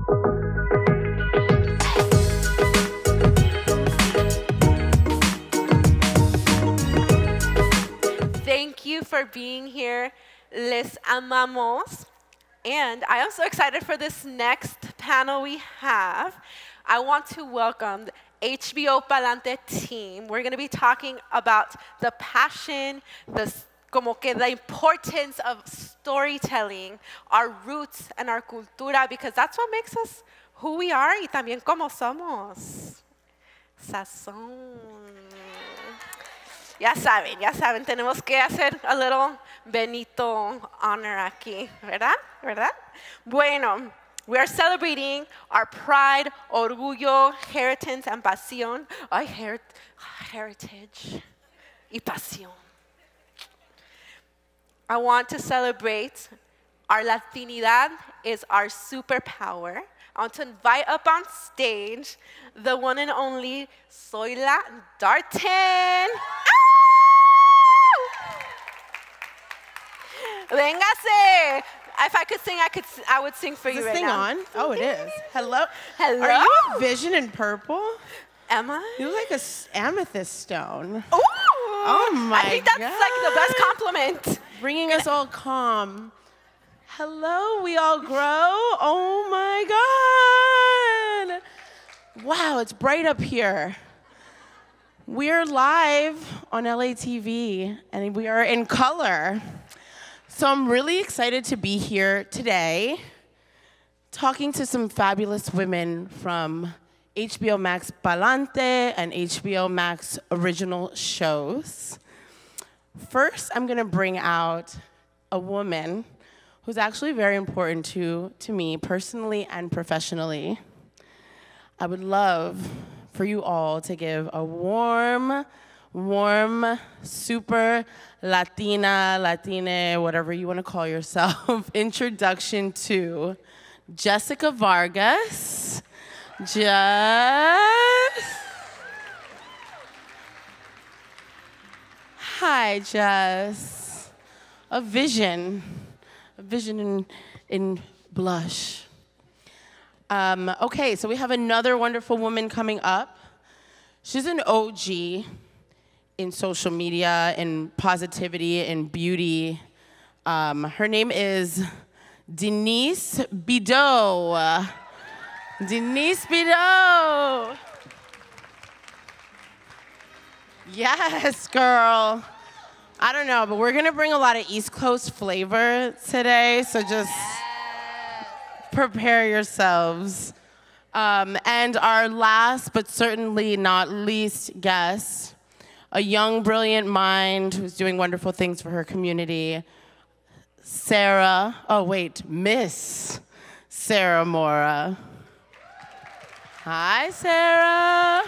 Thank you for being here. Les amamos. And I am so excited for this next panel we have. I want to welcome the HBO Pa'lante team. We're going to be talking about the passion, the importance of storytelling, our roots and our cultura, because that's what makes us who we are y también como somos. Sazón. Ya saben, tenemos que hacer a little Benito honor aquí, ¿verdad? ¿Verdad? Bueno, we are celebrating our pride, orgullo, heritage, and pasión. Ay, heritage y pasión. I want to celebrate our Latinidad is our superpower. I want to invite up on stage the one and only Zoila Darton. Véngase. If I could sing, I would sing for you right now. Is this thing on? Oh, it is. Hello. Hello. Are you a vision in purple? Am I? You look like an amethyst stone. Ooh. Oh my God. I think that's like the best compliment. Bringing us all calm. Hello, we all grow. Oh my God. Wow, it's bright up here. We're live on LA TV, and we are in color. So I'm really excited to be here today talking to some fabulous women from HBO Max Pa'lante and HBO Max original shows. First, I'm going to bring out a woman who's actually very important to me personally and professionally. I would love for you all to give a warm, super Latina, Latine, whatever you want to call yourself, introduction to Jessica Vargas. Hi, Jess. A vision in blush. Okay, so we have another wonderful woman coming up. She's an OG in social media, in positivity, in beauty. Her name is Denise Bidot. Denise Bidot. Yes, girl. I don't know, but we're gonna bring a lot of East Coast flavor today, so just prepare yourselves. And our last, but certainly not least guest, a young, brilliant mind who's doing wonderful things for her community, Miss Sara Mora. Hi, Sara.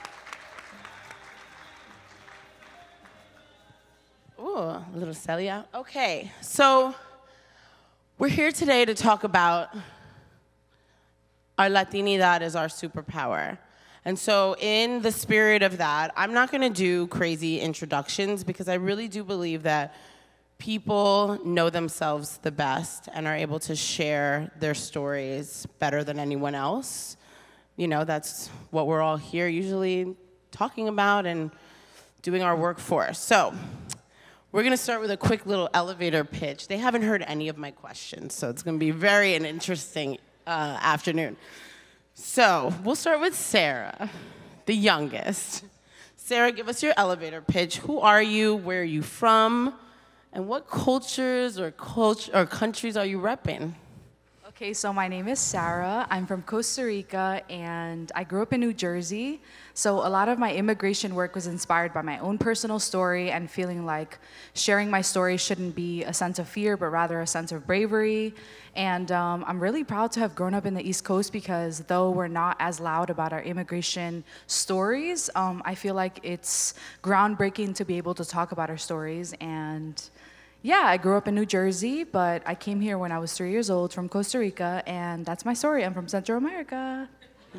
Ooh, a little Celia. Okay, so we're here today to talk about our Latinidad as our superpower. And so in the spirit of that, I'm not gonna do crazy introductions because I really do believe that people know themselves the best and are able to share their stories better than anyone else. You know, that's what we're all here usually talking about and doing our work for. So we're gonna start with a quick little elevator pitch. They haven't heard any of my questions, so it's gonna be an interesting afternoon. So we'll start with Sara, the youngest. Sara, give us your elevator pitch. Who are you? Where are you from? And what cultures or countries are you repping? Okay, so my name is Sara. I'm from Costa Rica, and I grew up in New Jersey. So a lot of my immigration work was inspired by my own personal story and feeling like sharing my story shouldn't be a sense of fear, but rather a sense of bravery. And I'm really proud to have grown up in the East Coast because though we're not as loud about our immigration stories, I feel like it's groundbreaking to be able to talk about our stories. And yeah, I grew up in New Jersey, but I came here when I was 3 years old from Costa Rica, and that's my story. I'm from Central America.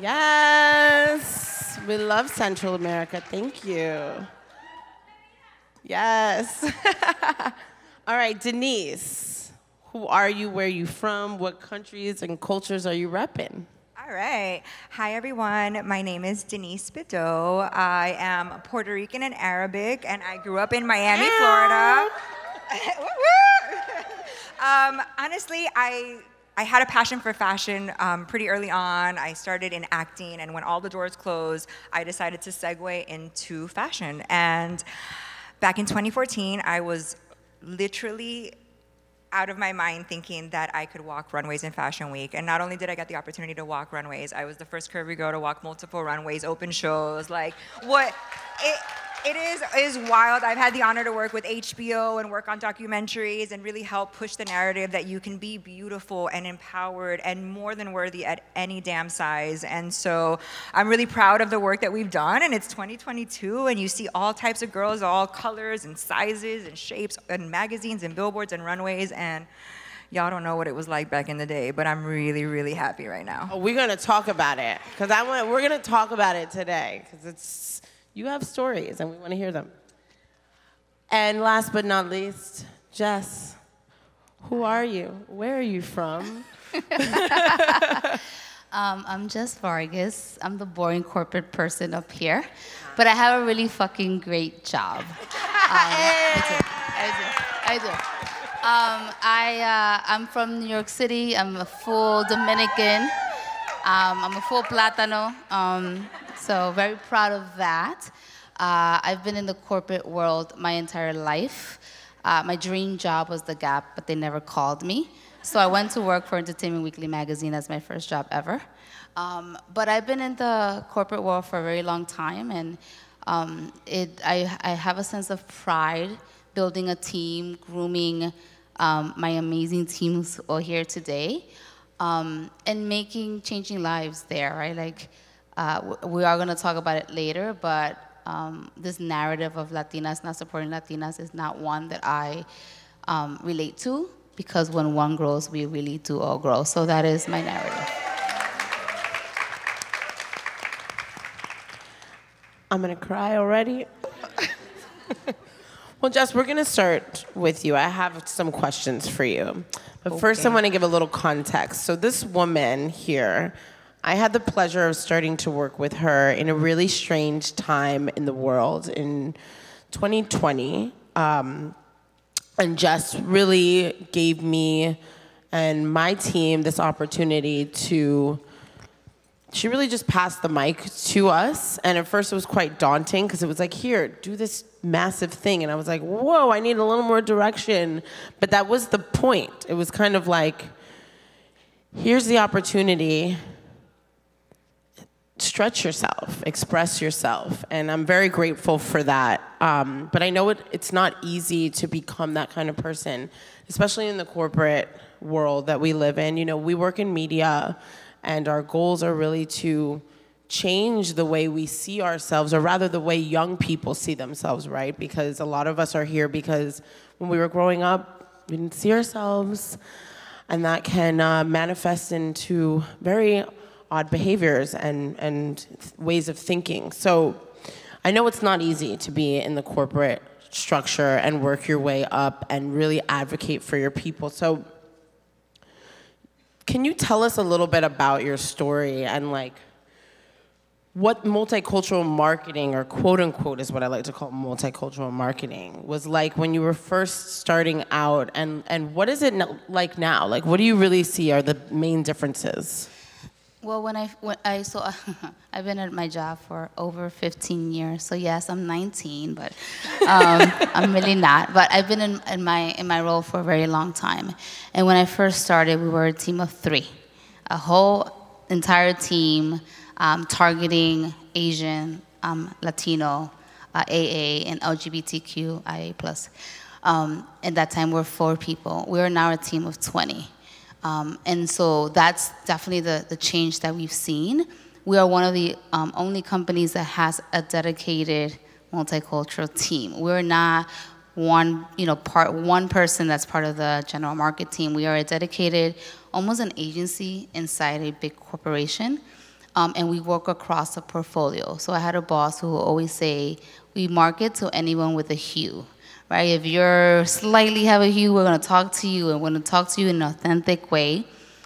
Yes, we love Central America. Thank you. Yes. All right, Denise, Who are you? Where are you from? What countries and cultures are you repping? All right. Hi, everyone. My name is Denise Bidot. I am Puerto Rican and Arabic, and I grew up in Miami, Florida. Honestly, I had a passion for fashion pretty early on. I started in acting, and when all the doors closed, I decided to segue into fashion. And back in 2014, I was literally out of my mind thinking that I could walk runways in Fashion Week. And not only did I get the opportunity to walk runways, I was the first curvy girl to walk multiple runways, open shows. Like, what? It is wild. I've had the honor to work with HBO and work on documentaries and really help push the narrative that you can be beautiful and empowered and more than worthy at any damn size. And so I'm really proud of the work that we've done. And it's 2022, and you see all types of girls, all colors and sizes and shapes, and magazines and billboards and runways. And y'all don't know what it was like back in the day, but I'm really, really happy right now. Oh, we're gonna talk about it, because we're gonna talk about it today, because you have stories and we want to hear them. And last but not least, Jess, who are you? Where are you from? I'm Jess Vargas. I'm the boring corporate person up here, but I have a really fucking great job. I do. I'm from New York City. I'm a full Dominican. I'm a full Plátano. So very proud of that. I've been in the corporate world my entire life. My dream job was The Gap, but they never called me. So I went to work for Entertainment Weekly magazine as my first job ever. But I've been in the corporate world for a very long time, and I have a sense of pride building a team, grooming my amazing teams all here today, and changing lives there, right? Like, we are going to talk about it later, but this narrative of Latinas not supporting Latinas is not one that I relate to, because when one grows, we really do all grow. So that is my narrative. I'm going to cry already. Well, Jess, we're going to start with you. I have some questions for you. But first, I want to give a little context. So this woman here, I had the pleasure of starting to work with her in a really strange time in the world in 2020. And Jess really gave me and my team this opportunity to, she really just passed the mic to us. And at first it was quite daunting, because it was like, here, do this massive thing. And I was like, whoa, I need a little more direction. But that was the point. It was kind of like, here's the opportunity. Stretch yourself, express yourself, and I'm very grateful for that. But I know it's not easy to become that kind of person, especially in the corporate world that we live in. You know, we work in media, and our goals are really to change the way we see ourselves, or rather the way young people see themselves, right? Because a lot of us are here because when we were growing up, we didn't see ourselves, and that can manifest into very odd behaviors and ways of thinking. So I know it's not easy to be in the corporate structure and work your way up and really advocate for your people. So can you tell us a little bit about your story and like what multicultural marketing, or quote unquote is what I like to call multicultural marketing, was like when you were first starting out, and what is it like now? Like, what do you really see are the main differences? Well, I've been at my job for over 15 years. So yes, I'm 19, but I'm really not. But I've been in my role for a very long time. And when I first started, we were a team of 3, a whole entire team targeting Asian, Latino, AA, and LGBTQIA+. At that time, we're 4 people. We're now a team of 20. And so that's definitely the change that we've seen. We are one of the only companies that has a dedicated multicultural team. We're not one person that's part of the general market team. We are a dedicated, almost an agency inside a big corporation, and we work across a portfolio. So I had a boss who would always say, we market to anyone with a hue, right? If you're slightly have a hue, we're gonna talk to you, and we're gonna talk to you in an authentic way.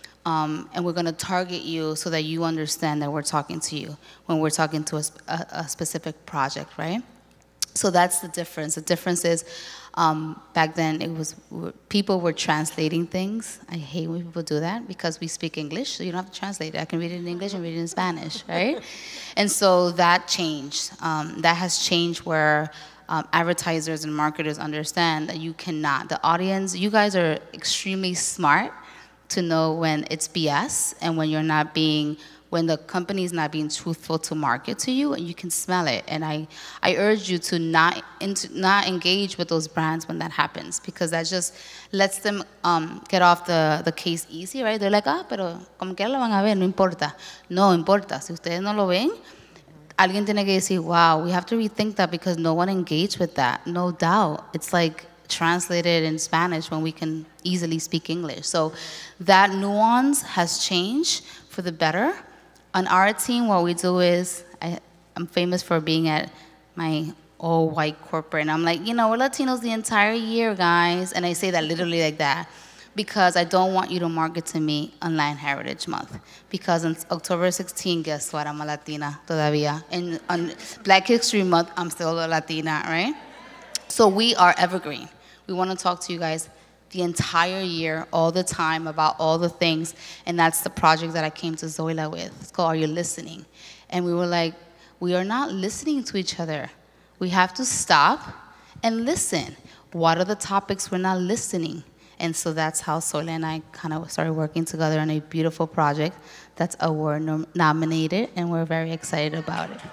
And we're gonna target you so that you understand that we're talking to you when we're talking to a specific project, right? So that's the difference. The difference is, back then people were translating things. I hate when people do that because we speak English, so you don't have to translate it. I can read it in English and read it in Spanish, right? And so that changed. That has changed where advertisers and marketers understand that you cannot. The audience, you guys are extremely smart to know when it's BS and when you're not being, when the company is not being truthful to market to you, and you can smell it. And I urge you to not engage with those brands when that happens, because that just lets them get off the case easy, right? They're like, pero como quiera lo van a ver, no importa. No importa. Si ustedes no lo ven, alguien tiene que decir, wow, we have to rethink that because no one engaged with that. No doubt. It's like translated in Spanish when we can easily speak English. So that nuance has changed for the better. On our team, what we do is, I'm famous for being at my all-white corporate, and I'm like, we're Latinos the entire year, guys. And I say that literally like that because I don't want you to market to me on Latin Heritage Month. Because on October 16, guess what? I'm a Latina todavía. And on Black History Month, I'm still a Latina, right? So we are evergreen. We want to talk to you guys the entire year, all the time, about all the things. And that's the project that I came to Zoila with. It's called Are You Listening? And we were like, we are not listening to each other. We have to stop and listen. What are the topics we're not listening? And so that's how Zoila and I kind of started working together on a beautiful project that's award nominated, and we're very excited about it.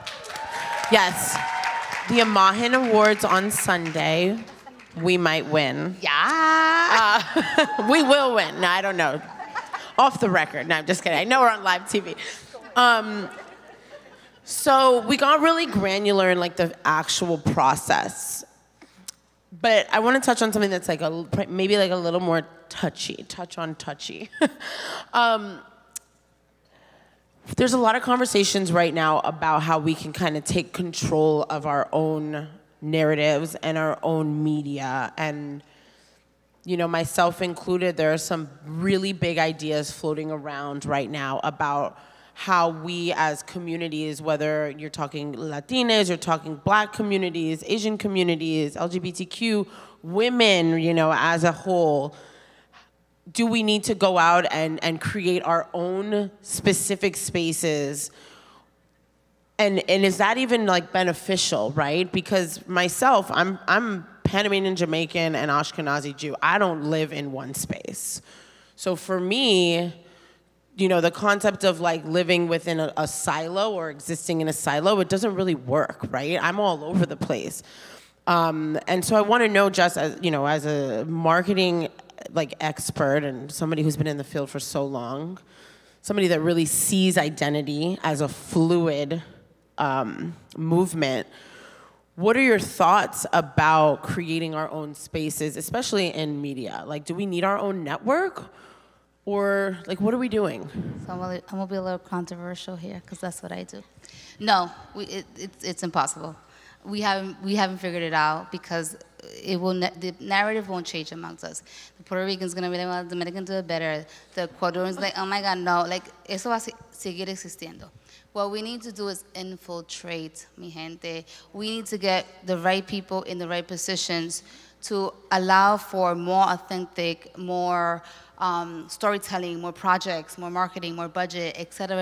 Yes. The Amahin Awards on Sunday. We might win. Yeah. We will win. No, I don't know. Off the record. No, I'm just kidding. I know we're on live TV. So we got really granular in like the actual process. But I want to touch on something that's like maybe like a little more touchy. There's a lot of conversations right now about how we can kind of take control of our own narratives and our own media. And, myself included, there are some really big ideas floating around right now about how we as communities, whether you're talking Latinas, you're talking Black communities, Asian communities, LGBTQ, women, as a whole, do we need to go out and create our own specific spaces? And is that even like beneficial, right? Because myself, I'm Panamanian, Jamaican, and Ashkenazi Jew. I don't live in one space. So for me, the concept of like living within a silo or existing in a silo, it doesn't really work, right? I'm all over the place. And so I want to know, just as, as a marketing like expert and somebody who's been in the field for so long, somebody that really sees identity as a fluid movement, what are your thoughts about creating our own spaces, especially in media? Like, do we need our own network? Or, like, what are we doing? So I'm gonna be a little controversial here, because that's what I do. No, it's impossible. We haven't figured it out, because the narrative won't change amongst us. The Puerto Rican's gonna be like, well, the Dominican do it better. The Ecuadorian's like, oh my God, no. Like, eso va a seguir existiendo. What we need to do is infiltrate, mi gente. We need to get the right people in the right positions to allow for more authentic, more storytelling, more projects, more marketing, more budget, et cetera,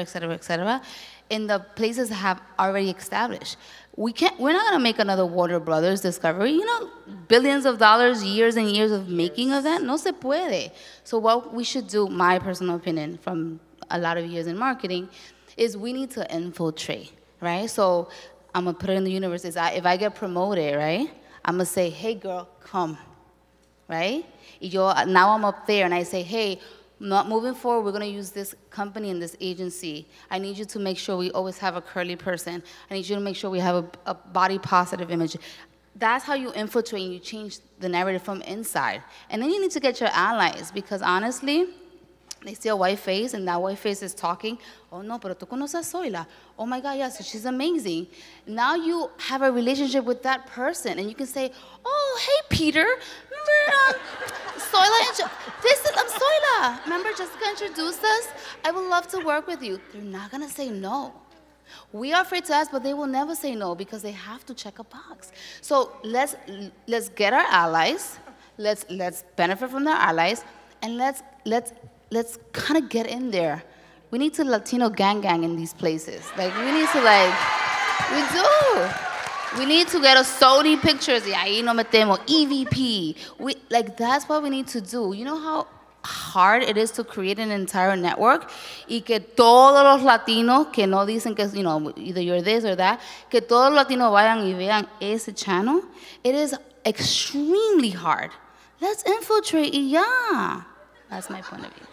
in the places that have already established. We're not gonna make another Warner Brothers Discovery, billions of dollars, years and years of making of that, no se puede. So what we should do, my personal opinion from a lot of years in marketing, is we need to infiltrate, right? So I'm gonna put it in the universe, if I get promoted, right? I'm gonna say, hey girl, come, right? Now I'm up there and I say, hey, not moving forward, we're gonna use this company and this agency. I need you to make sure we always have a curly person. I need you to make sure we have a body positive image. That's how you infiltrate and you change the narrative from inside. And then you need to get your allies, because honestly, They see a white face, and that white face is talking. Oh, no, pero tú conoces a Zoila. Oh, my God, yes, she's amazing. Now you have a relationship with that person, and you can say, oh, hey, Peter. Remember Zoila? I'm Zoila. Remember Jessica introduced us? I would love to work with you. They're not going to say no. We are afraid to ask, but they will never say no because they have to check a box. So let's get our allies. Let's benefit from their allies, and let's kind of get in there. We need to Latino gang in these places. Like, we need to, we do. We need to get a Sony pictures. Y ahí no metemos EVP. That's what we need to do. You know how hard it is to create an entire network? Y que todos los latinos que no dicen que, either you're this or that, que todos los latinos vayan y vean ese channel. It is extremely hard. Let's infiltrate y ya. That's my point of view.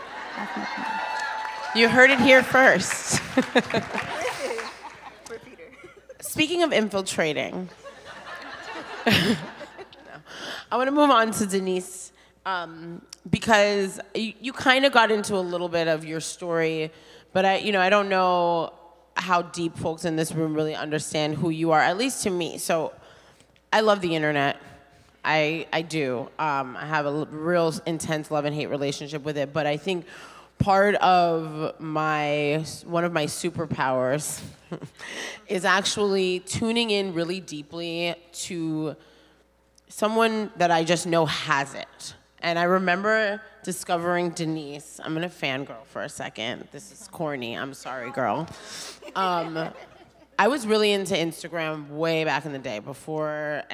You heard it here first. Speaking of infiltrating, I want to move on to Denise, because you kind of got into a little bit of your story, but I don't know how deep folks in this room really understand who you are, at least to me. So I love the internet. I do. I have a real intense love and hate relationship with it, but I think part of one of my superpowers is actually tuning in really deeply to someone that I just know has it. And I remember discovering Denise. I'm gonna fangirl for a second. This is corny, I'm sorry, girl. I was really into Instagram way back in the day, before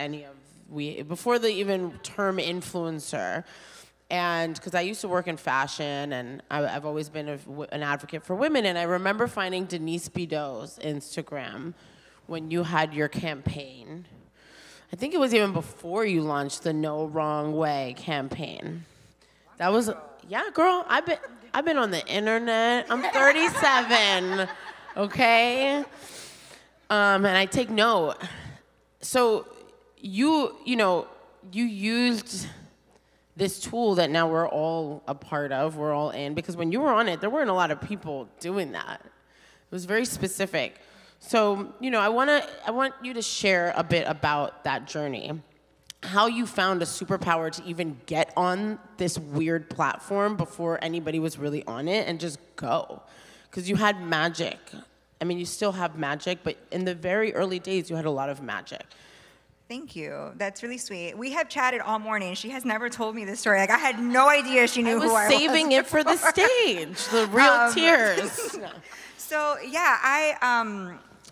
the even term influencer. And because I used to work in fashion, and I've always been an advocate for women, and I remember finding Denise Bidot's Instagram when you had your campaign. I think it was even before you launched the No Wrong Way campaign. That was, yeah, girl, I've been on the internet. I'm 37, okay? And I take note. So you used this tool that now we're all a part of, we're all in, because when you were on it, there weren't a lot of people doing that. It was very specific. So, I want you to share a bit about that journey, how you found a superpower to even get on this weird platform before anybody was really on it, and just go. Because you had magic. I mean, you still have magic, but in the very early days, you had a lot of magic. Thank you. That's really sweet. We have chatted all morning. She has never told me this story. I had no idea she knew who I was. Saving it for the stage, the real tears. So yeah,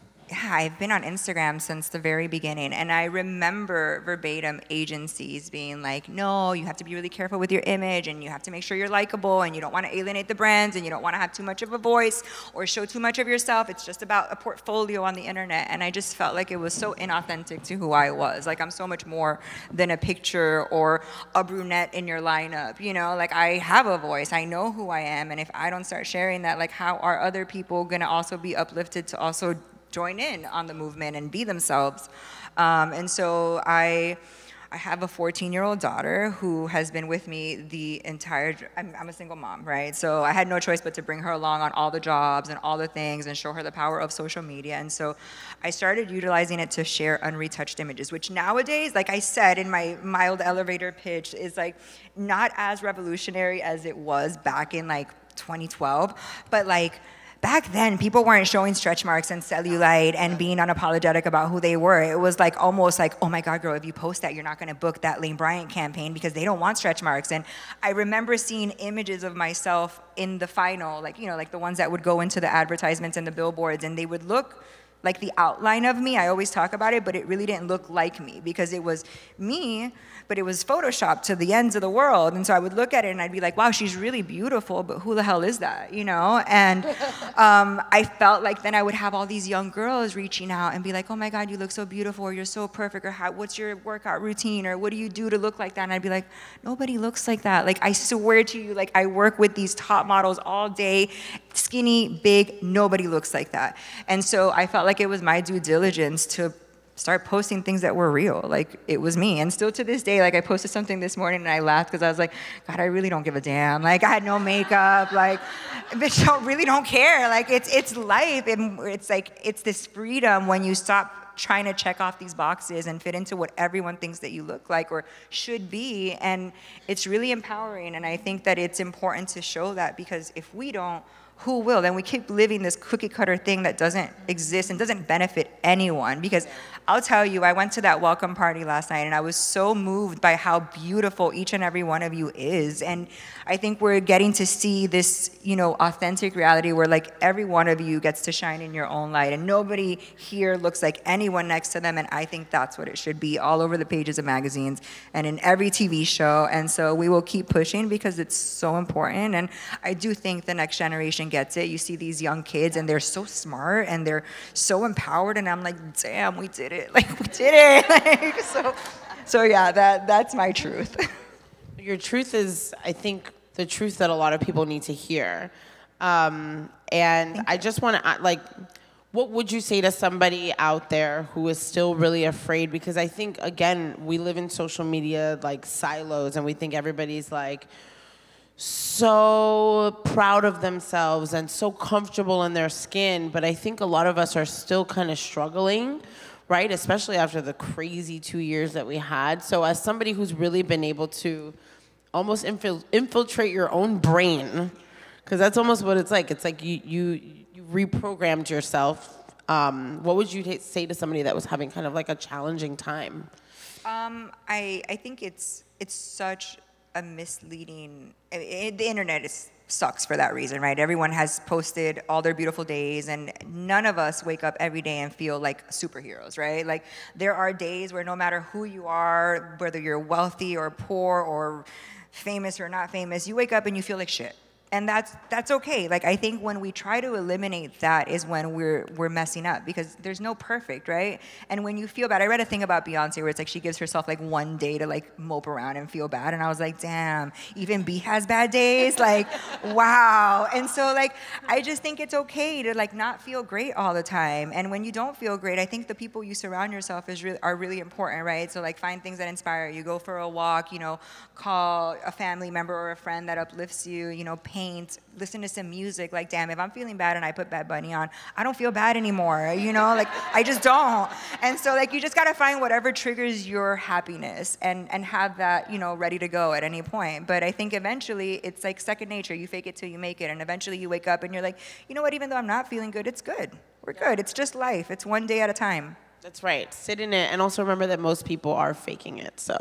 I've been on Instagram since the very beginning, and I remember verbatim agencies being like, no, you have to be really careful with your image, and you have to make sure you're likable, and you don't want to alienate the brands, and you don't want to have too much of a voice or show too much of yourself. It's just about a portfolio on the internet. And I just felt like it was so inauthentic to who I was. Like, I'm so much more than a picture or a brunette in your lineup, Like, I have a voice. I know who I am, and if I don't start sharing that, like, how are other people going to also be uplifted to also join in on the movement and be themselves? And so I have a 14-year-old daughter who has been with me the entire, I'm a single mom, right? So I had no choice but to bring her along on all the jobs and all the things and show her the power of social media. And so I started utilizing it to share unretouched images, which nowadays, like I said in my mild elevator pitch, is like not as revolutionary as it was back in like 2012, but like, back then, people weren't showing stretch marks and cellulite and being unapologetic about who they were. It was like almost like, oh my God, girl, if you post that, you're not gonna book that Lane Bryant campaign because they don't want stretch marks. And I remember seeing images of myself in the final, like, like the ones that would go into the advertisements and the billboards, and they would look like the outline of me. I always talk about it, but it really didn't look like me because it was me, but it was photoshopped to the ends of the world. And so I would look at it and I'd be like, wow, she's really beautiful, but who the hell is that, And I felt like then I would have all these young girls reaching out and be like, oh my God, you look so beautiful, or you're so perfect, or what's your workout routine, or what do you do to look like that? And I'd be like, nobody looks like that. Like, I swear to you, like, I work with these top models all day, skinny, big, nobody looks like that. And so I felt like it was my due diligence to start posting things that were real. Like, it was me. And still to this day, like, I posted something this morning and I laughed because I was like, God, I really don't give a damn. Like, I had no makeup. Like, bitch, I really don't care. Like, it's life. And it's like, it's this freedom when you stop trying to check off these boxes and fit into what everyone thinks that you look like or should be. And it's really empowering. And I think that it's important to show that, because if we don't, who will? Then we keep living this cookie cutter thing that doesn't exist and doesn't benefit anyone. Because I'll tell you, I went to that welcome party last night and I was so moved by how beautiful each and every one of you is. And I think we're getting to see this, you know, authentic reality where like every one of you gets to shine in your own light and nobody here looks like anyone next to them. And I think that's what it should be all over the pages of magazines and in every TV show. And so we will keep pushing because it's so important. And I do think the next generation gets it. You see these young kids and they're so smart and they're so empowered. And I'm like, damn, we did it. Like, we did it. Like, so yeah, that's my truth. Your truth is, I think, the truth that a lot of people need to hear. And I just want to, like, what would you say to somebody out there who is still really afraid? Because I think, again, we live in social media, like, silos, and we think everybody's, like, so proud of themselves and so comfortable in their skin. But I think a lot of us are still kind of struggling, right? Especially after the crazy 2 years that we had. So as somebody who's really been able to almost infiltrate your own brain, because that's almost what it's like. It's like you reprogrammed yourself. What would you say to somebody that was having kind of like a challenging time? I think it's such a misleading, the internet sucks for that reason, right? Everyone has posted all their beautiful days and none of us wake up every day and feel like superheroes, right? Like, there are days where no matter who you are, whether you're wealthy or poor or famous or not famous, you wake up and you feel like shit. And that's okay. Like, I think when we try to eliminate that is when we're messing up, because there's no perfect, right? And when you feel bad, I read a thing about Beyonce where it's like she gives herself like one day to like mope around and feel bad, and I was like, damn, even B has bad days. Like, wow. And so like, I just think it's okay to like not feel great all the time. And when you don't feel great, I think the people you surround yourself are really important, right? So like, find things that inspire you. Go for a walk. You know, call a family member or a friend that uplifts you. You know, paint, listen to some music. Like, damn, if I'm feeling bad and I put Bad Bunny on, I don't feel bad anymore, you know? Like, I just don't. And so, like, you just gotta find whatever triggers your happiness and have that, you know, ready to go at any point. But I think eventually it's like second nature. You fake it till you make it. And eventually you wake up and you're like, you know what, even though I'm not feeling good, it's good. We're good. It's just life. It's one day at a time. That's right. Sit in it, and also remember that most people are faking it. So,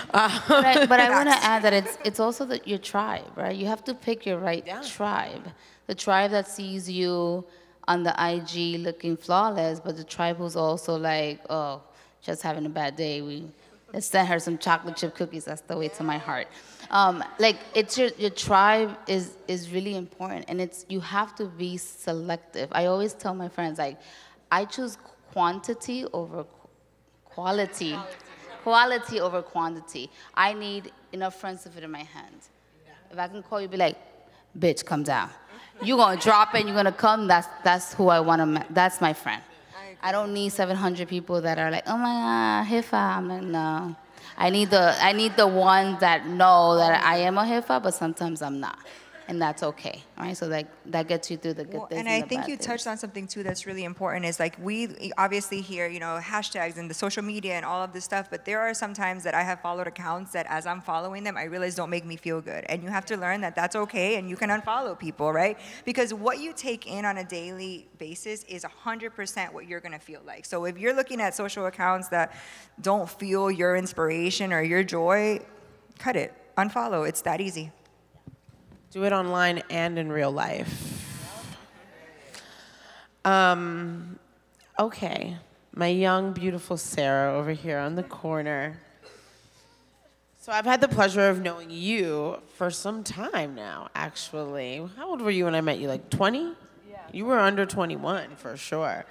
but I want to add that it's also your tribe, right? You have to pick your right tribe. The tribe that sees you on the IG looking flawless, but the tribe who's also like, oh, just having a bad day. Let's send her some chocolate chip cookies. That's the way to my heart. Like, it's your tribe is really important, and you have to be selective. I always tell my friends, like, I choose quantity over quality. Quality over quantity. I need enough friends to fit in my hand. If I can call you, be like, bitch, come down. You're gonna drop it, you're gonna come, that's who I wanna, that's my friend. I don't need 700 people that are like, oh my God, HIFA. I'm like, no. I need the ones that know that I am a HIFA, but sometimes I'm not. And that's okay, right? So that gets you through the good things. And I think you touched on something too that's really important, is like, we obviously hear, you know, hashtags and the social media and all of this stuff, but there are some times that I have followed accounts that as I'm following them, I realize don't make me feel good. And you have to learn that that's okay, and you can unfollow people, right? Because what you take in on a daily basis is 100% what you're gonna feel like. So if you're looking at social accounts that don't feel your inspiration or your joy, cut it, unfollow, it's that easy. Do it online and in real life. Okay, my young, beautiful Sarah over here on the corner. So I've had the pleasure of knowing you for some time now, actually. How old were you when I met you, like 20? Yeah. You were under 21, for sure.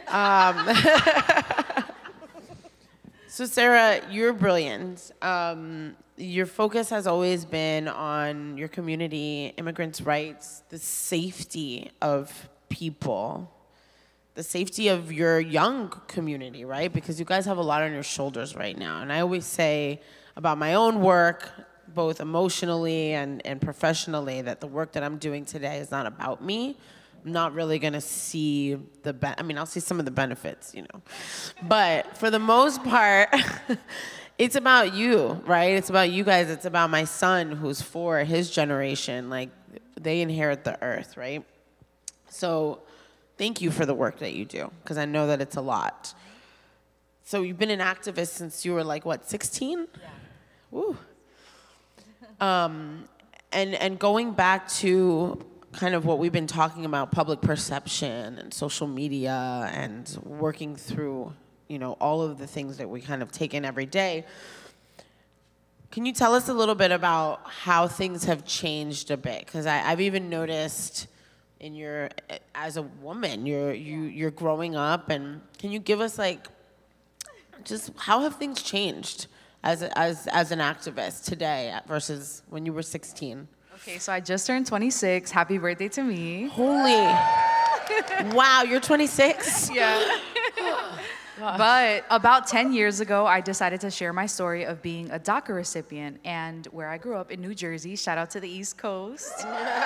So Sarah, you're brilliant. Your focus has always been on your community, immigrants' rights, the safety of people, the safety of your young community, right? Because you guys have a lot on your shoulders right now. And I always say about my own work, both emotionally and professionally, that the work that I'm doing today is not about me. I'm not really gonna see I mean, I'll see some of the benefits, you know. But for the most part, it's about you, right? It's about you guys. It's about my son who's 4, his generation. Like, they inherit the earth, right? So thank you for the work that you do, because I know that it's a lot. So you've been an activist since you were like, what, 16? Yeah. Woo. And going back to kind of what we've been talking about, public perception and social media and working through, you know, all of the things that we kind of take in every day. Can you tell us a little bit about how things have changed a bit? Because I've even noticed in as a woman, you're growing up, and can you give us like, just how have things changed as an activist today versus when you were 16? Okay, so I just turned 26. Happy birthday to me. Holy, wow, you're 26? Yeah. But about 10 years ago, I decided to share my story of being a DACA recipient and where I grew up in New Jersey. Shout out to the East Coast.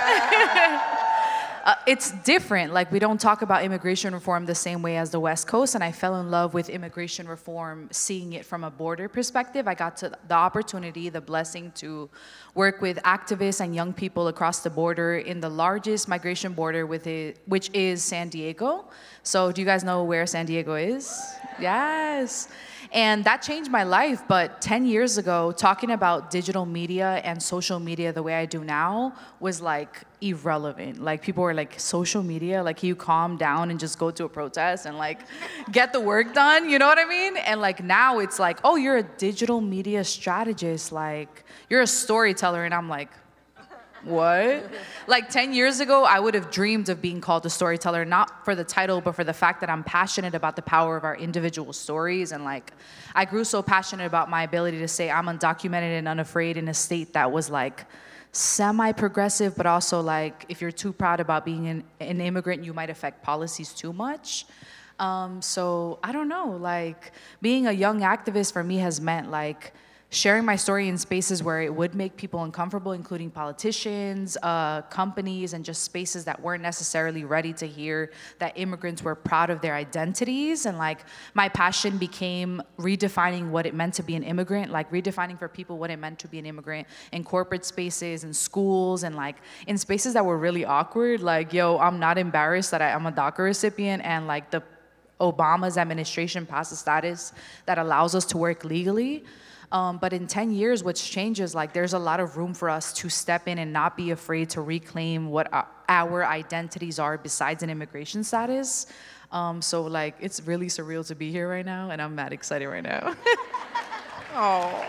It's different. Like, we don't talk about immigration reform the same way as the West Coast, and I fell in love with immigration reform, seeing it from a border perspective. I got the opportunity, the blessing to work with activists and young people across the border in the largest migration border which is San Diego. So do you guys know where San Diego is? Yes. And that changed my life. But 10 years ago, talking about digital media and social media the way I do now was like irrelevant. Like, people were like, social media? Like, can you calm down and just go to a protest and like get the work done? You know what I mean? And like, now it's like, oh, you're a digital media strategist. Like, you're a storyteller. And I'm like, what? Like 10 years ago, I would have dreamed of being called a storyteller, not for the title, but for the fact that I'm passionate about the power of our individual stories. And like, I grew so passionate about my ability to say I'm undocumented and unafraid in a state that was like semi-progressive, but also like, if you're too proud about being an immigrant, you might affect policies too much. So I don't know, like, being a young activist for me has meant like sharing my story in spaces where it would make people uncomfortable, including politicians, companies, and just spaces that weren't necessarily ready to hear that immigrants were proud of their identities. And like, my passion became redefining what it meant to be an immigrant, like redefining for people what it meant to be an immigrant in corporate spaces, in schools, and like in spaces that were really awkward. Like, yo, I'm not embarrassed that I'm a DACA recipient, and like the Obama's administration passed a status that allows us to work legally. But in 10 years, what's changed is like, there's a lot of room for us to step in and not be afraid to reclaim what our identities are besides an immigration status. So like, it's really surreal to be here right now, and I'm mad excited right now. Oh.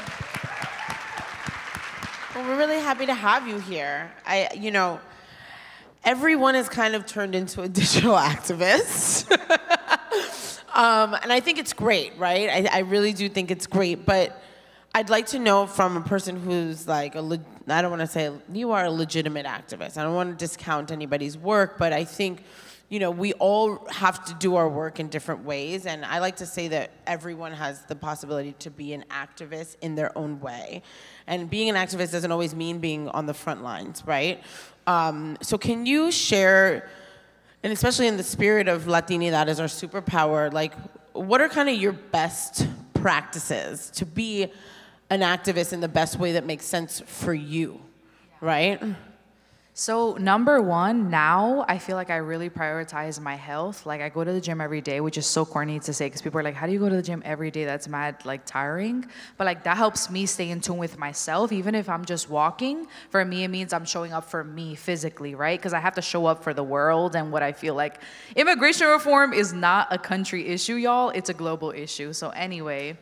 Well, we're really happy to have you here. You know, everyone has kind of turned into a digital activist. And I think it's great, right? I really do think it's great, but I'd like to know from a person who's like, I don't want to say, you are a legitimate activist. I don't want to discount anybody's work, but I think, you know, we all have to do our work in different ways, and I like to say that everyone has the possibility to be an activist in their own way. And being an activist doesn't always mean being on the front lines, right? So can you share, and especially in the spirit of Latinidad as our superpower, like, what are kind of your best practices to be an activist in the best way that makes sense for you, right? So number one, now I feel like I really prioritize my health. Like, I go to the gym every day, which is so corny to say, because people are like, how do you go to the gym every day? That's mad, like, tiring. But like, that helps me stay in tune with myself. Even if I'm just walking, for me, it means I'm showing up for me physically, right? Because I have to show up for the world and what I feel like. Immigration reform is not a country issue, y'all. It's a global issue. So anyway.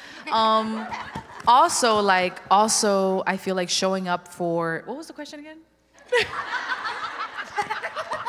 Also, I feel like showing up for, what was the question again?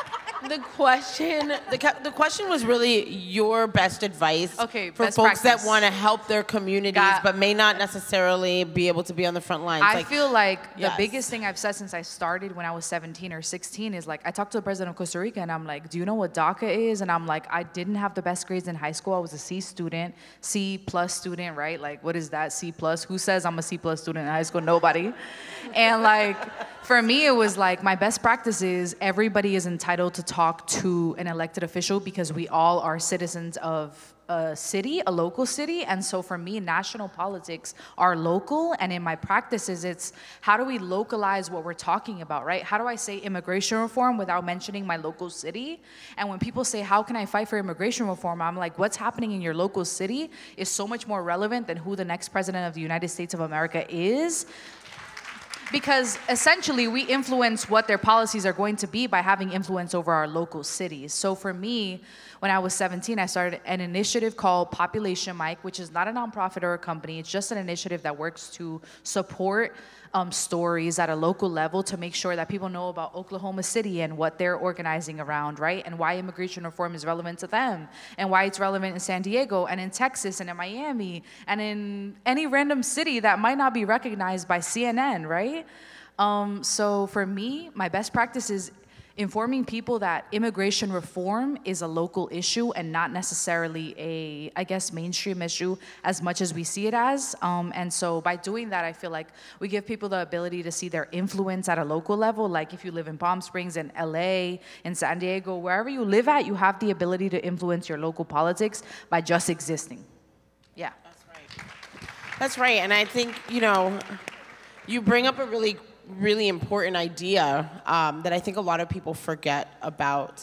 the question was really your best advice for best folks practice. that want to help their communities but may not necessarily be able to be on the front lines. I feel like the yes. biggest thing I've said since I started when I was 17 or 16 is like, I talked to the president of Costa Rica and I'm like, do you know what DACA is? And I'm like, I didn't have the best grades in high school. I was a C student, C plus student, right? Like, what is that, C plus? Who says I'm a C plus student in high school? Nobody. And like, for me, it was like, my best practice is everybody is entitled to talk to an elected official because we all are citizens of a city, a local city. And so for me, national politics are local. And in my practices, it's how do we localize what we're talking about, right? How do I say immigration reform without mentioning my local city? And when people say, how can I fight for immigration reform? I'm like, what's happening in your local city is so much more relevant than who the next president of the United States of America is. Because essentially we influence what their policies are going to be by having influence over our local cities. So for me, when I was 17, I started an initiative called Population Mic, which is not a nonprofit or a company. It's just an initiative that works to support stories at a local level to make sure that people know about Oklahoma City and what they're organizing around, right? And why immigration reform is relevant to them, and why it's relevant in San Diego and in Texas and in Miami and in any random city that might not be recognized by CNN, right? So for me, my best practice is informing people that immigration reform is a local issue and not necessarily a, I guess, mainstream issue as much as we see it as. And so by doing that, I feel like we give people the ability to see their influence at a local level. Like if you live in Palm Springs, in LA, in San Diego, wherever you live at, you have the ability to influence your local politics by just existing. Yeah. That's right. That's right. And I think, you know, you bring up a really important idea that I think a lot of people forget about.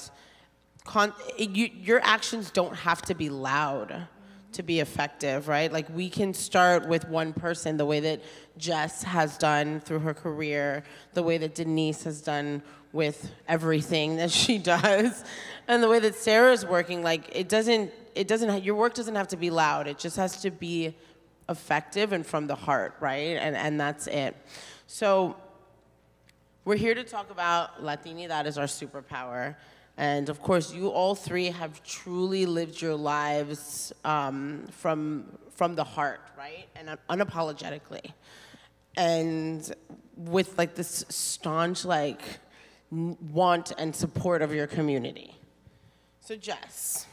Your actions don't have to be loud to be effective, right? Like we can start with one person, the way that Jess has done through her career, the way that Denise has done with everything that she does, and the way that Sarah's working. Like your work doesn't have to be loud. It just has to be effective and from the heart, right? And that's it. So we're here to talk about Latinidad as our superpower. And of course, you all three have truly lived your lives from the heart, right? And unapologetically. And with like this staunch like want and support of your community. So Jess,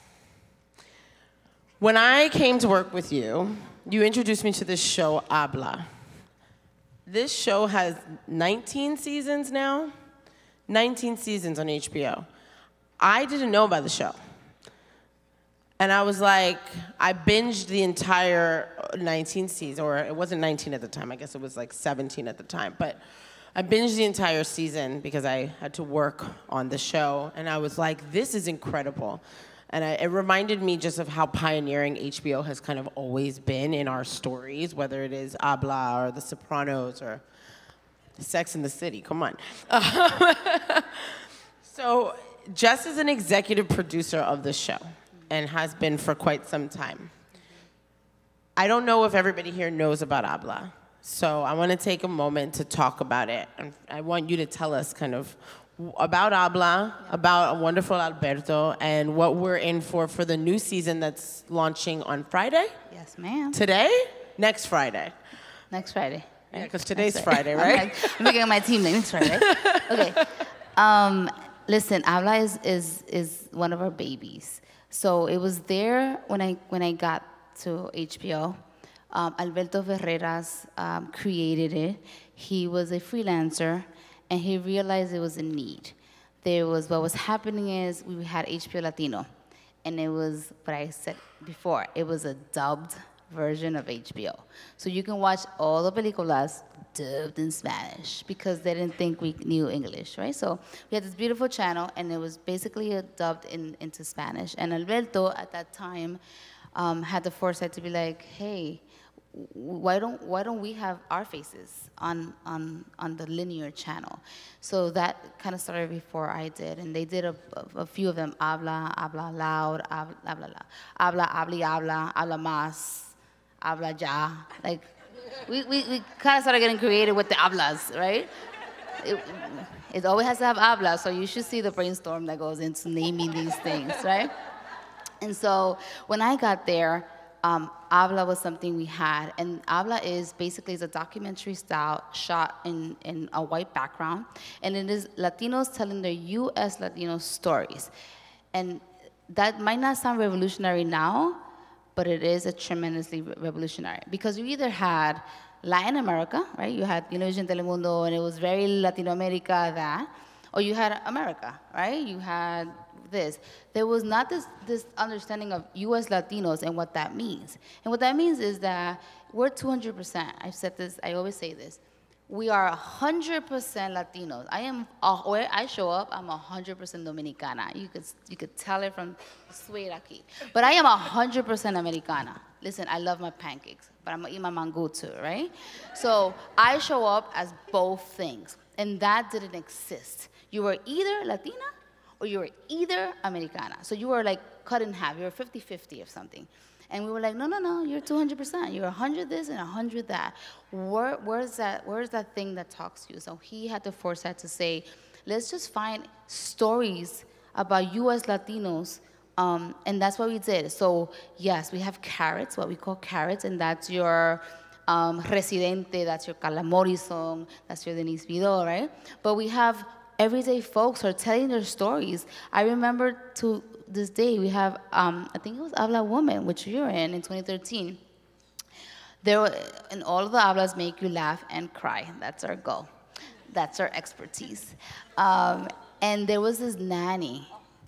when I came to work with you, you introduced me to this show, Habla. This show has 19 seasons now, 19 seasons on HBO. I didn't know about the show. And I was like, I binged the entire 19 seasons, or it wasn't 19 at the time, I guess it was like 17 at the time, but I binged the entire season because I had to work on the show, and I was like, this is incredible. And it reminded me just of how pioneering HBO has kind of always been in our stories, whether it is Habla or The Sopranos or Sex and the City, come on. So Jess is an executive producer of the show and has been for quite some time. I don't know if everybody here knows about Habla, so I want to take a moment to talk about it. And I want you to tell us kind of about Habla, about a wonderful Alberto, and what we're in for the new season that's launching on Friday? Yes, ma'am. Today? Next Friday. Next Friday. Right? Yeah, because today's Friday, right? I'm looking at my team next Friday. Okay. Listen, Habla is one of our babies. So it was there when I got to HBO. Alberto Ferreras created it. He was a freelancer, and he realized there was a need. What was happening is we had HBO Latino, and it was what I said before. It was a dubbed version of HBO. So you can watch all the películas dubbed in Spanish because they didn't think we knew English, right? So we had this beautiful channel, and it was basically dubbed into Spanish. And Alberto, at that time, had the foresight to be like, hey, why don't we have our faces on the linear channel? So that kind of started before I did, and they did a few of them: Habla, Habla Loud, Habla Más, Habla Ya. Like we kind of started getting creative with the hablas, right? it, it always has to have habla, so you should see the brainstorm that goes into naming these things, right? And so when I got there, habla was something we had, and habla is basically a documentary style shot in a white background, and it is Latinos telling their U.S. Latino stories. And that might not sound revolutionary now, but it is a tremendously revolutionary, because you either had Latin America, right? You had Univision Telemundo, and it was very Latino America, that, or you had America, right? You had this. There was not this understanding of U.S. Latinos and what that means. And what that means is that we're 200%. I've said this, I always say this. We are 100% Latinos. Where I show up, I'm 100% Dominicana. You could tell it from sweet aquí. But I am 100% Americana. Listen, I love my pancakes, but I'm gonna eat my mango too, right? So I show up as both things, and that didn't exist. You were either Latina or you were either Americana. So you were like cut in half. You were 50-50 of something. And we were like, no, you're 200%. You're 100 this and 100 that. Where's that thing that talks to you? So he had the foresight to say, let's just find stories about U.S. Latinos, and that's what we did. So yes, we have carrots, what we call carrots, and that's your Residente, that's your Carla Morrison, that's your Denise Bidot, right? But we have everyday folks who are telling their stories. I remember to this day, we have, I think it was Habla Woman, which you were in 2013. And all of the hablas make you laugh and cry. That's our goal. That's our expertise. And there was this nanny.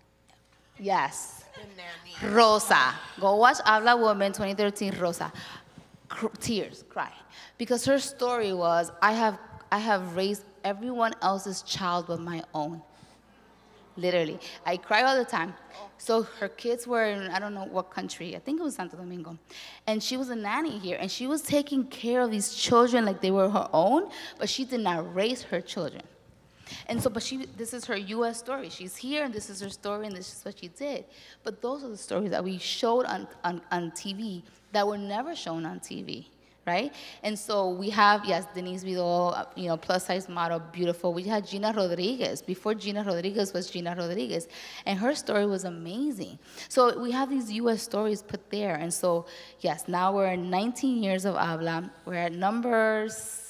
Yes. The nanny. Rosa. Go watch Habla Woman 2013, Rosa. Tears, cry. Because her story was, I have raised everyone else's child but my own. Literally. I cry all the time. So her kids were in, I don't know what country, I think it was Santo Domingo. And she was a nanny here, and she was taking care of these children like they were her own, but she did not raise her children. And so, this is her U.S. story. She's here, and this is her story, and this is what she did. But those are the stories that we showed on TV that were never shown on TV. Right? And so we have, yes, Denise Bidot, plus-size model, beautiful. We had Gina Rodriguez, before Gina Rodriguez was Gina Rodriguez, and her story was amazing. So we have these U.S. stories put there, and so, yes, now we're in 19 years of Habla. We're at number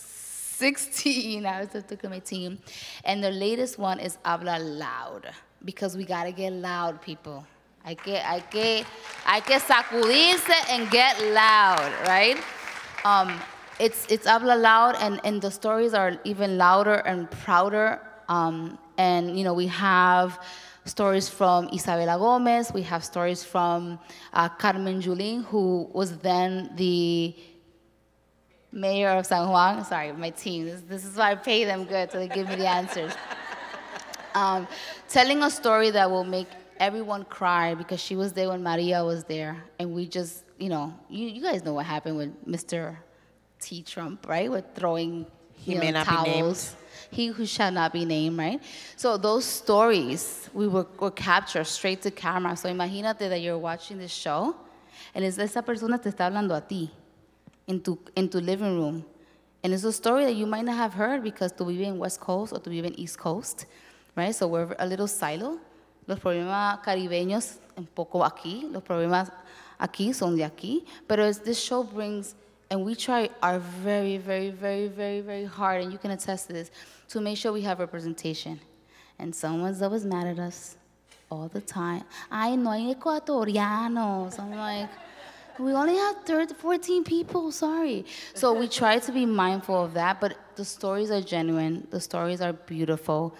16, I was just looking at my team, and the latest one is Habla Loud, because we gotta get loud, people. Hay que sacudirse and get loud, right? It's Habla Loud, and the stories are even louder and prouder. And we have stories from Isabela Gomez. We have stories from Carmen Yulín, who was then the mayor of San Juan. Sorry, my team. This is why I pay them good, so they give me the answers. Telling a story that will make everyone cry, because she was there when Maria was there, and we just, you guys know what happened with Mr. T. Trump, right? With throwing towels. He who shall not be named, right? So those stories were captured straight to camera. So imagínate that you're watching this show, and esa persona te está hablando a ti in tu living room. And it's a story that you might not have heard because tú vives in West Coast or tú vives in East Coast, right? So we're a little silo. Los problemas caribeños un poco aquí, los problemas aquí son de aquí. But as this show brings, and we try our very, very, very, very, very hard, and you can attest to this, to make sure we have representation. And someone's always mad at us all the time. Ay, no hay ecuatorianos. I'm like, we only have 14 people, sorry. So we try to be mindful of that, but the stories are genuine. The stories are beautiful.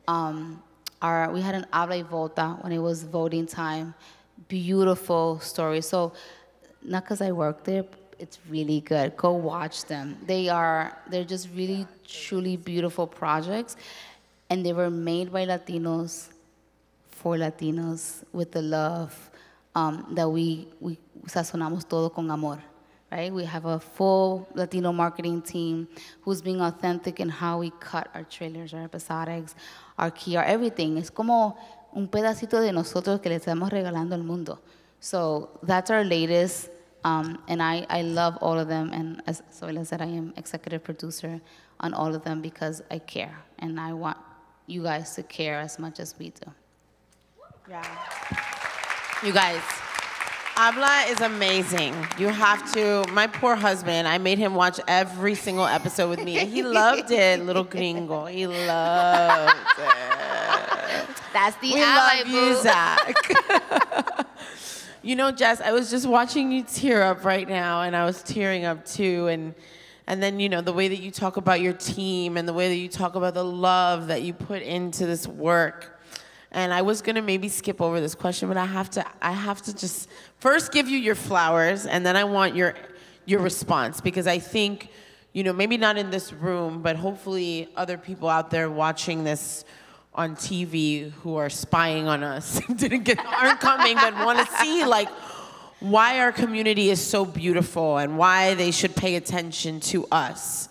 We had an Habla y Vota when it was voting time. Beautiful story. So, not because I work there, it's really good. Go watch them. They're just really, truly beautiful projects. And they were made by Latinos, for Latinos, with the love that we sazonamos todo con amor. Right? We have a full Latino marketing team who's being authentic in how we cut our trailers, our episodics, our key, our everything. Es como un pedacito de nosotros que le estamos regalando al mundo. So that's our latest And I love all of them. And as Zoila said, I am executive producer on all of them because I care. And I want you guys to care as much as we do. Yeah. You guys, Habla is amazing. You have to, my poor husband, I made him watch every single episode with me, and he loved it, little gringo. He loved it. That's the We ally, love you, boo. Zach. You know, Jess, I was just watching you tear up right now, and I was tearing up too. And then, you know, the way that you talk about your team and the way that you talk about the love that you put into this work. And I was gonna maybe skip over this question, but I have to just first give you your flowers, and then I want your response, because I think, you know, maybe not in this room, but hopefully other people out there watching this on TV who are spying on us aren't coming, but want to see like why our community is so beautiful and why they should pay attention to us.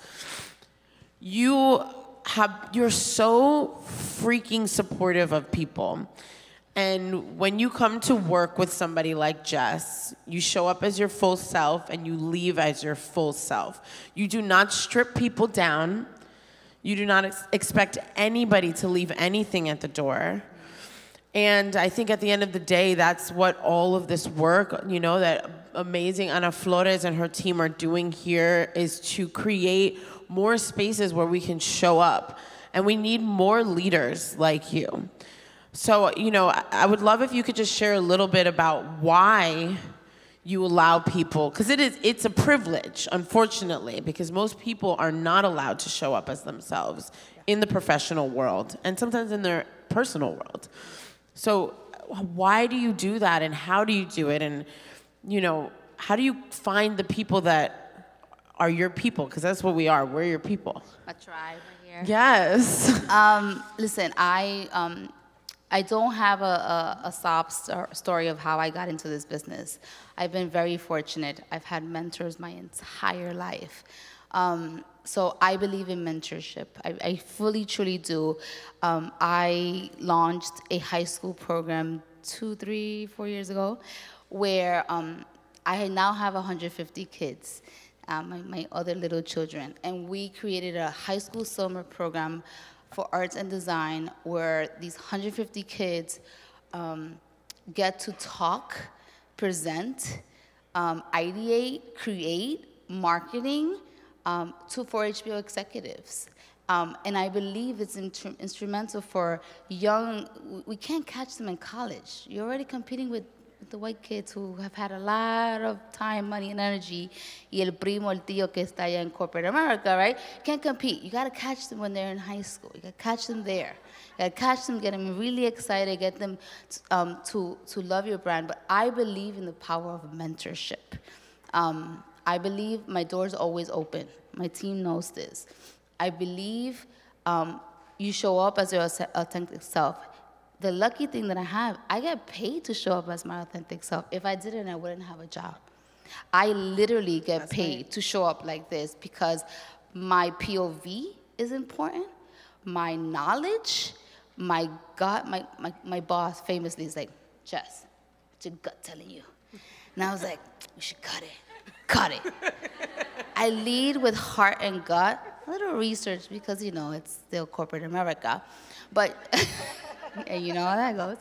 You're so freaking supportive of people. And when you come to work with somebody like Jess, you show up as your full self and you leave as your full self. You do not strip people down. You do not expect anybody to leave anything at the door. And I think at the end of the day, that's what all of this work, you know, that amazing Ana Flores and her team are doing here, is to create more spaces where we can show up. And we need more leaders like you. So, you know, I would love if you could just share a little bit about why you allow people, because it's a privilege, unfortunately, because most people are not allowed to show up as themselves in the professional world and sometimes in their personal world. So why do you do that, and how do you do it? And, you know, how do you find the people that are your people? Because that's what we are. We're your people. A tribe right here. Yes. Listen, I don't have a sob story of how I got into this business. I've been very fortunate. I've had mentors my entire life. So I believe in mentorship. I fully, truly do. I launched a high school program 2, 3, 4 years ago where I now have 150 kids, my other little children. And we created a high school summer program for arts and design where these 150 kids get to talk, present, ideate, create, marketing for HBO executives. And I believe it's instrumental for we can't catch them in college. You're already competing with the white kids who have had a lot of time, money, and energy, y el primo, el tío que está allá in corporate America, right? Can't compete. You got to catch them when they're in high school. You got to catch them there. You got to catch them, get them really excited, get them to love your brand. But I believe in the power of mentorship. I believe my door's always open. My team knows this. I believe you show up as your authentic self. The lucky thing that I get paid to show up as my authentic self. If I didn't, I wouldn't have a job. I literally get paid to show up like this because my POV is important. My knowledge, my gut, my boss famously is like, Jess, what's your gut telling you? And I was like, we should cut it. I lead with heart and gut, a little research because, you know, it's still corporate America. But you know how that goes.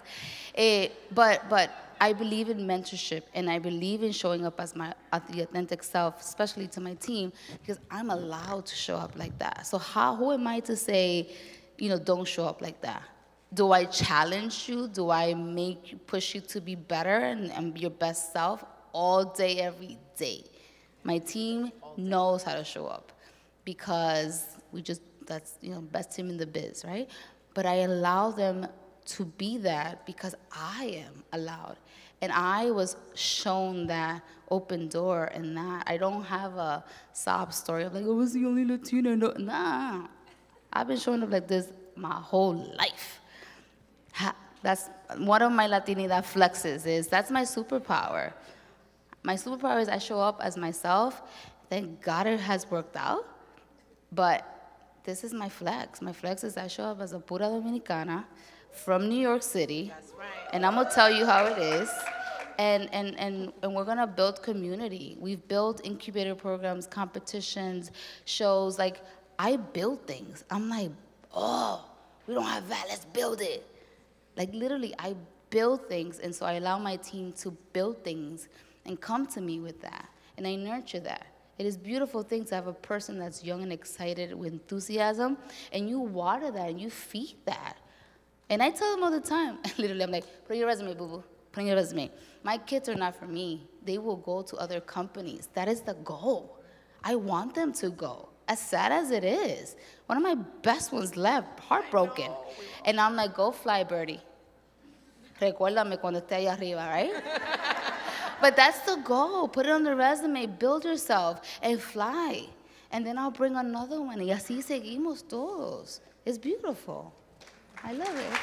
But I believe in mentorship, and I believe in showing up as the authentic self, especially to my team, because I'm allowed to show up like that. So who am I to say, you know, don't show up like that? Do I challenge you? Do I push you to be better and be your best self all day, every day? My team knows how to show up because that's, you know, best team in the biz, right? But I allow them to be that because I am allowed. And I was shown that open door and that. I don't have a sob story of like, I was the only Latina. No, nah. I've been showing up like this my whole life. That's one of my Latinidad flexes that's my superpower. My superpower is I show up as myself. Thank God it has worked out. But this is my flex. My flex is I show up as a pura Dominicana from New York City. That's right. And I'm going to tell you how it is. And we're gonna build community. We've built incubator programs, competitions, shows. Like, I build things. I'm like, oh, we don't have that, let's build it. Like, literally, I build things, and so I allow my team to build things and come to me with that, and I nurture that. It is a beautiful thing to have a person that's young and excited with enthusiasm, and you water that and you feed that. And I tell them all the time, literally, I'm like, put in your resume, boo-boo, put in your resume. My kids are not for me. They will go to other companies. That is the goal. I want them to go, as sad as it is. One of my best ones left, heartbroken. And I'm like, go fly, birdie. Recuérdame cuando esté allá arriba, right? But that's the goal. Put it on the resume, build yourself, and fly. And then I'll bring another one. Y así seguimos todos. It's beautiful. I love it.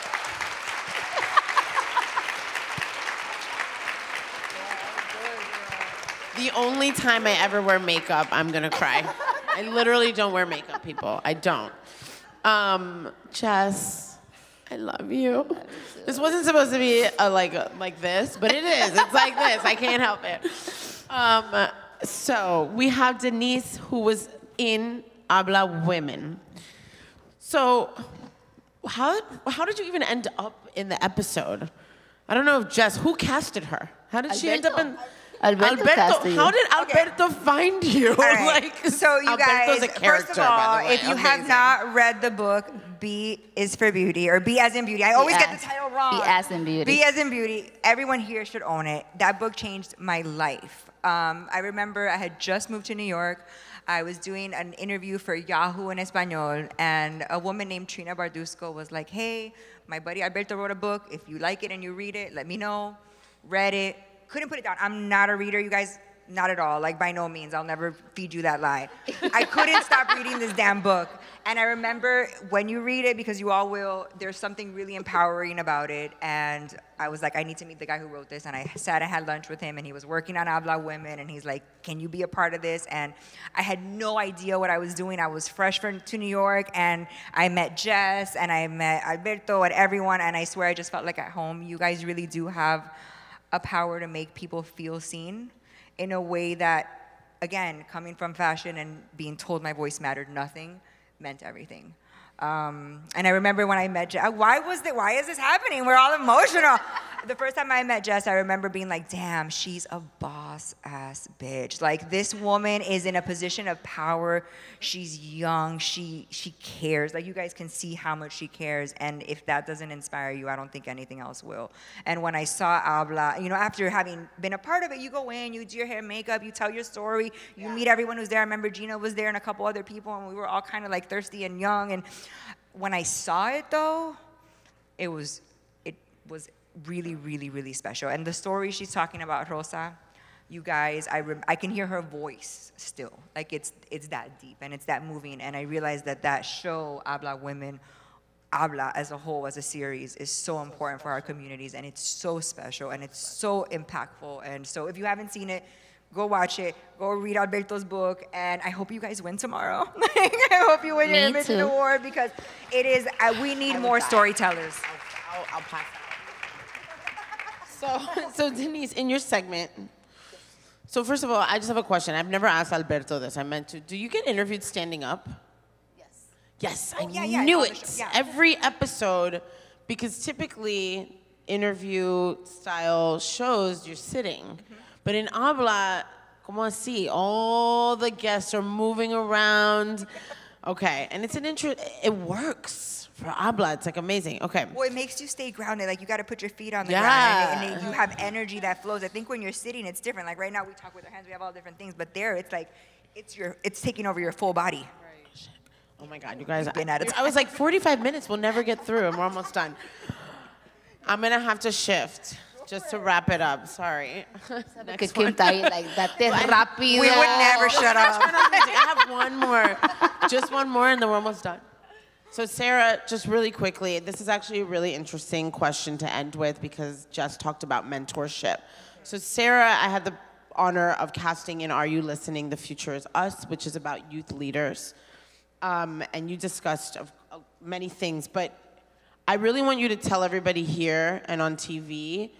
The only time I ever wear makeup, I'm gonna cry. I literally don't wear makeup, people. I don't. Jess, I love you. This wasn't supposed to be like this, but it is. It's like this. I can't help it. So we have Denise, who was in Habla Women. So how did you even end up in the episode? I don't know if Jess, who casted her? How did she end up in? Alberto casted you. How did Alberto find you? All right. Like, So you Alberto's guys, a character, first of all, by the way. if you have not read the book, B is for beauty, or B as in beauty. I always get the title wrong. B as in beauty. B as in beauty. Everyone here should own it. That book changed my life. I remember I had just moved to New York. I was doing an interview for Yahoo en Español, and a woman named Trina Bardusco was like, hey, my buddy Alberto wrote a book. If you like it and you read it, let me know. Read it. Couldn't put it down. I'm not a reader, you guys. Not at all. Like, by no means. I'll never feed you that lie. I couldn't stop reading this damn book. And I remember when you read it, because you all will, there's something really empowering about it. And I was like, I need to meet the guy who wrote this. And I sat and had lunch with him, and he was working on Habla Women. And he's like, can you be a part of this? And I had no idea what I was doing. I was fresh to New York, and I met Jess, and I met Alberto, and everyone. And I swear I just felt like at home. You guys really do have a power to make people feel seen in a way that, again, coming from fashion and being told my voice mattered nothing, meant everything. And I remember when I met Jess, why is this happening? We're all emotional. The first time I met Jess, I remember being like, damn, she's a boss-ass bitch. Like, this woman is in a position of power. She's young. She cares. Like, you guys can see how much she cares. And if that doesn't inspire you, I don't think anything else will. And when I saw Habla, you know, after having been a part of it, you go in, you do your hair and makeup, you tell your story, you meet everyone who's there. I remember Gina was there and a couple other people, and we were all kind of like thirsty and young. And when I saw it, though, it was really, really, really special. And the story she's talking about, Rosa, you guys, I can hear her voice still. Like, it's that deep and it's that moving. And I realized that show, Habla Women, Habla as a whole, as a series, is so important for our communities. And it's so special and it's so impactful. And so if you haven't seen it, go watch it. Go read Alberto's book. And I hope you guys win tomorrow. I hope you win your Image Award, because it is, we need more storytellers. I'll pass out. So Denise, in your segment, so first of all, I just have a question. I've never asked Alberto this. I meant to. Do you get interviewed standing up? Yes. Yes, I knew it. Yeah. Every episode, because typically interview style shows, you're sitting. But in Habla, como así, all the guests are moving around. Okay, and it's it works. For Habla, it's like amazing. Okay. Well, it makes you stay grounded. Like, you got to put your feet on the ground, and you have energy that flows. I think when you're sitting, it's different. Like, right now, we talk with our hands, we have all different things, but there, it's like, it's taking over your full body. Right. Oh my God, you guys. I was like, 45 minutes, we'll never get through, and we're almost done. I'm gonna have to shift just to wrap it up. Sorry. Next one. Like, rápido. We would never shut up. I have one more, just one more, and then we're almost done. So Sarah, just really quickly, this is actually a really interesting question to end with, because Jess talked about mentorship. So Sarah, I had the honor of casting in Are You Listening? The Future Is Us, which is about youth leaders. And you discussed many things, but I really want you to tell everybody here and on TV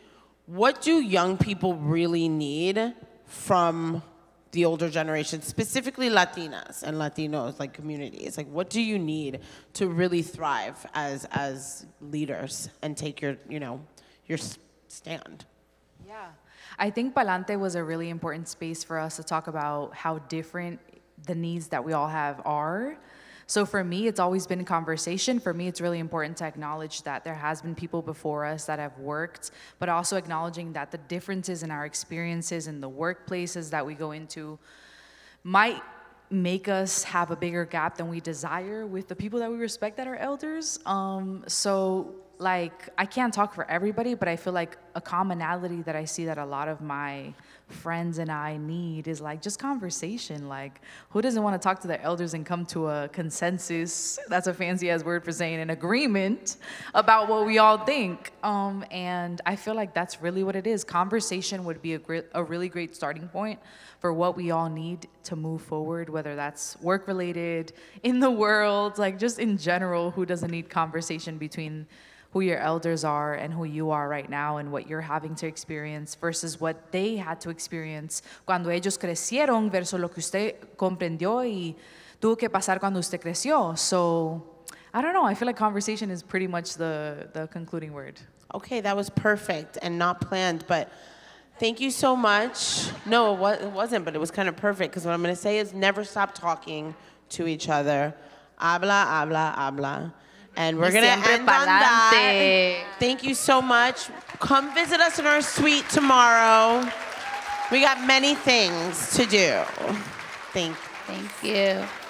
what do young people really need from the older generation, specifically Latinas and Latinos, like communities? Like, what do you need to really thrive as leaders and take your, your stand? Yeah, I think Pa'lante was a really important space for us to talk about how different the needs that we all have are. So for me, it's always been conversation. For me, it's really important to acknowledge that there has been people before us that have worked, but also acknowledging that the differences in our experiences in the workplaces that we go into might make us have a bigger gap than we desire with the people that we respect that are elders. So like, I can't talk for everybody, but I feel like a commonality that I see that a lot of my friends and I need is like just conversation. Like, who doesn't want to talk to their elders and come to a consensus? That's a fancy ass word for saying an agreement about what we all think. And I feel like that's really what it is. Conversation would be a really great starting point for what we all need to move forward, whether that's work related, in the world, like just in general, who doesn't need conversation between who your elders are and who you are right now and what you're having to experience versus what they had to experience cuando ellos crecieron versus lo que usted comprendió y tuvo que pasar cuando usted creció. So, I don't know, I feel like conversation is pretty much the concluding word. Okay, that was perfect and not planned, but thank you so much. No, it wasn't, but it was kind of perfect because what I'm going to say is never stop talking to each other. Habla, habla, habla. And we're going to end on that. Thank you so much. Come visit us in our suite tomorrow. We got many things to do. Thank you.